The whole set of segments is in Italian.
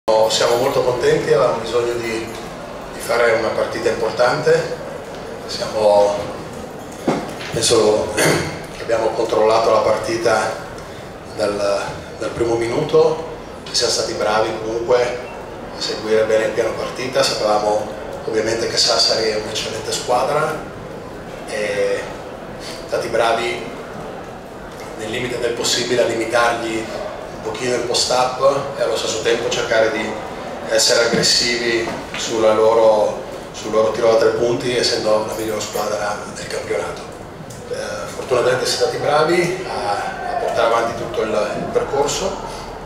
Siamo molto contenti, avevamo bisogno di fare una partita importante. Penso che abbiamo controllato la partita dal primo minuto, siamo stati bravi comunque a seguire bene il piano partita. Sapevamo ovviamente che Sassari è un'eccellente squadra e stati bravi nel limite del possibile a limitargli un pochino il post-up e allo stesso tempo cercare di essere aggressivi sul loro tiro da 3 punti, essendo la miglior squadra del campionato. Fortunatamente siamo stati bravi a portare avanti tutto il percorso.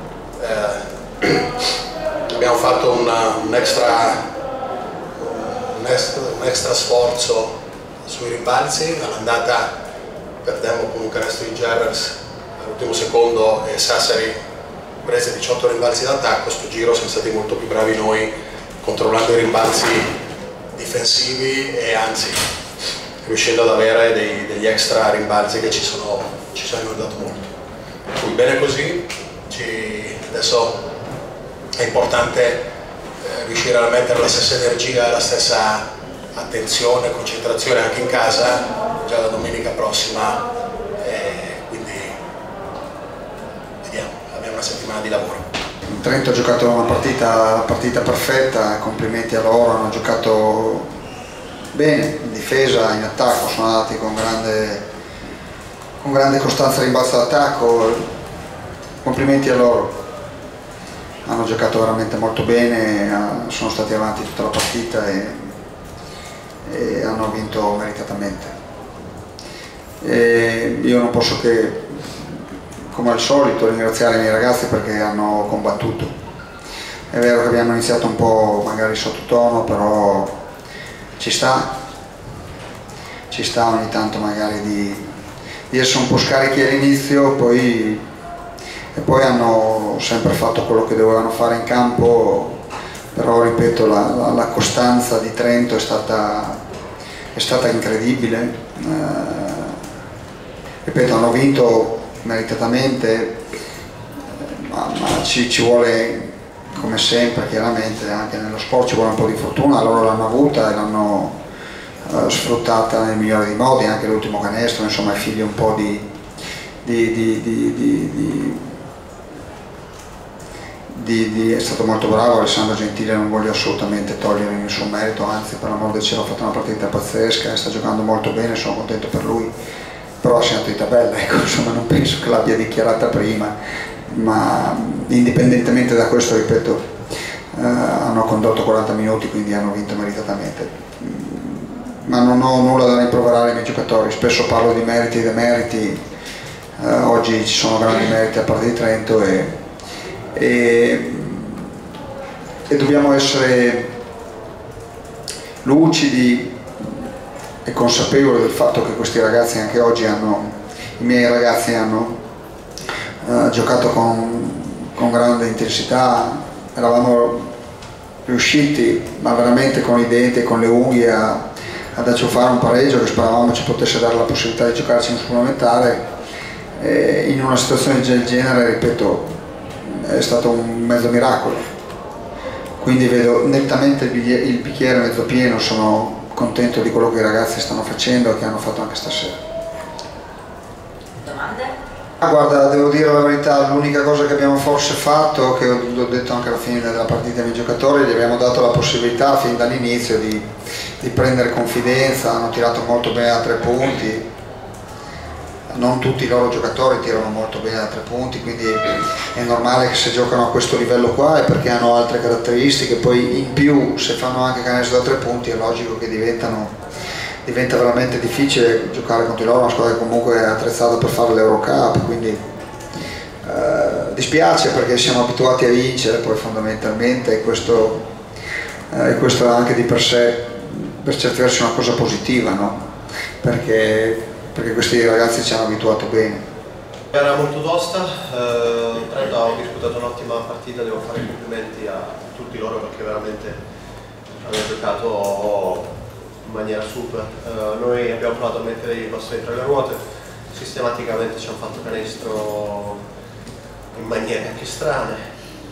Abbiamo fatto un extra sforzo sui rimbalzi. All'andata perdemmo con un canestro di Gerrers all'ultimo secondo e Sassari prese 18 rimbalzi d'attacco. Sto giro siamo stati molto più bravi noi, controllando i rimbalzi difensivi e anzi riuscendo ad avere degli extra rimbalzi che ci sono aiutato molto. Quindi bene così. Adesso è importante riuscire a mettere la stessa energia, la stessa attenzione, concentrazione anche in casa già la domenica prossima, quindi vediamo, abbiamo una settimana di lavoro. Trento ha giocato una partita perfetta, complimenti a loro, hanno giocato bene in difesa, in attacco, sono andati con grande costanza rimbalzo d'attacco, complimenti a loro. Hanno giocato veramente molto bene, sono stati avanti tutta la partita e hanno vinto meritatamente. Io non posso che, come al solito, ringraziare i miei ragazzi perché hanno combattuto. È vero che abbiamo iniziato un po' magari sottotono, però ci sta ogni tanto magari di essere un po' scarichi all'inizio, e poi hanno sempre fatto quello che dovevano fare in campo, però ripeto, la costanza di Trento è stata incredibile. Ripeto, hanno vinto meritatamente, ma ci vuole, come sempre chiaramente, anche nello sport ci vuole un po' di fortuna. Loro l'hanno avuta e l'hanno sfruttata nel migliore dei modi, anche l'ultimo canestro, insomma, è figlio un po' è stato molto bravo Alessandro Gentile, non voglio assolutamente togliere nessun merito, anzi, per l'amor del cielo ha fatto una partita pazzesca, sta giocando molto bene, sono contento per lui, però ha segnato di tabella, ecco, insomma, non penso che l'abbia dichiarata prima, ma indipendentemente da questo, ripeto, hanno condotto 40 minuti, quindi hanno vinto meritatamente. Ma non ho nulla da rimproverare ai miei giocatori, spesso parlo di meriti e demeriti, oggi ci sono grandi meriti a parte di Trento e dobbiamo essere lucidi e consapevoli del fatto che questi ragazzi anche oggi i miei ragazzi hanno giocato con grande intensità, eravamo riusciti, ma veramente con i denti e con le unghie ad acciuffare un pareggio che speravamo ci potesse dare la possibilità di giocarci un supplementare. In una situazione del genere, ripeto, è stato un mezzo miracolo, quindi vedo nettamente il bicchiere mezzo pieno, sono contento di quello che i ragazzi stanno facendo e che hanno fatto anche stasera. Domande? Guarda, devo dire la verità, l'unica cosa che abbiamo forse fatto, che l'ho detto anche alla fine della partita ai miei giocatori, gli abbiamo dato la possibilità fin dall'inizio di prendere confidenza, hanno tirato molto bene da 3 punti. Non tutti i loro giocatori tirano molto bene da 3 punti, quindi è normale che se giocano a questo livello qua è perché hanno altre caratteristiche, poi in più se fanno anche canestro da 3 punti è logico che diventa veramente difficile giocare contro di loro, una squadra che comunque è attrezzata per fare l'Eurocup, quindi dispiace perché siamo abituati a vincere poi fondamentalmente, e questo è anche di per sé per certi versi una cosa positiva, no? Perché questi ragazzi ci hanno abituato bene. Era molto tosta, Trento ha disputato un'ottima partita, devo fare i complimenti a tutti loro perché veramente hanno giocato in maniera super. Noi abbiamo provato a mettere i nostri tra le ruote, sistematicamente ci hanno fatto canestro in maniere anche strane,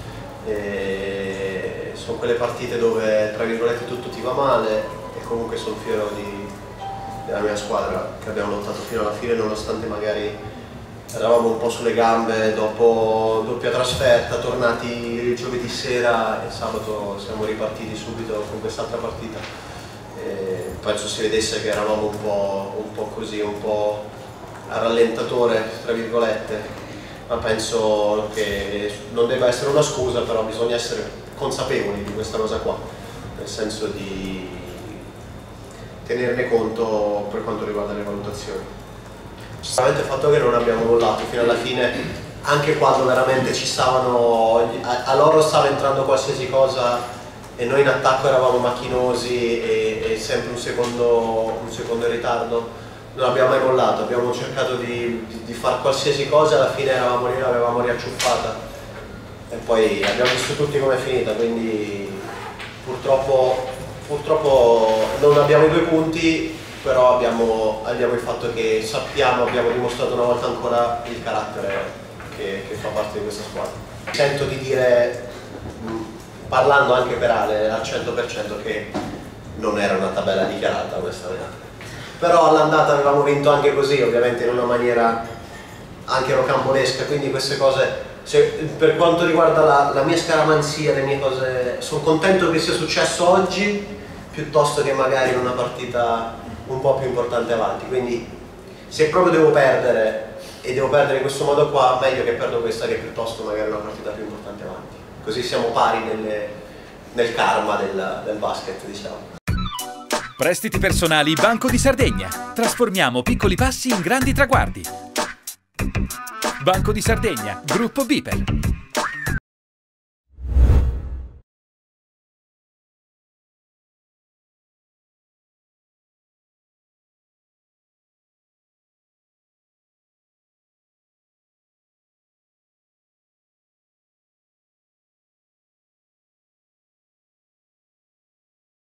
E sono quelle partite dove, tra virgolette, tutto ti va male, e comunque sono fiero della mia squadra, che abbiamo lottato fino alla fine, nonostante magari eravamo un po' sulle gambe dopo doppia trasferta, tornati il giovedì sera, e sabato siamo ripartiti subito con quest'altra partita. E penso si vedesse che eravamo un po' così, un po' a rallentatore, tra virgolette, ma penso che non debba essere una scusa, però bisogna essere consapevoli di questa cosa qua, nel senso di tenerne conto per quanto riguarda le valutazioni. Sicuramente il fatto che non abbiamo mollato fino alla fine, anche quando veramente ci stavano, a loro stava entrando qualsiasi cosa e noi in attacco eravamo macchinosi e sempre un secondo in ritardo, non abbiamo mai mollato, abbiamo cercato di fare qualsiasi cosa, alla fine eravamo lì, l'avevamo riacciuffata e poi abbiamo visto tutti com'è finita, quindi purtroppo non abbiamo i 2 punti, però abbiamo il fatto che abbiamo dimostrato una volta ancora il carattere che fa parte di questa squadra. Sento di dire, parlando anche per Ale, al 100% che non era una tabella dichiarata onestamente. Però all'andata avevamo vinto anche così, ovviamente in una maniera anche rocambolesca, quindi queste cose, per quanto riguarda la mia scaramanzia, le mie cose, sono contento che sia successo oggi piuttosto che magari in una partita un po' più importante avanti, quindi se proprio devo perdere e devo perdere in questo modo qua, meglio che perdo questa che piuttosto magari una partita più importante avanti, così siamo pari nel karma del basket, diciamo. Prestiti personali Banco di Sardegna. Trasformiamo piccoli passi in grandi traguardi. Banco di Sardegna, Gruppo BPER.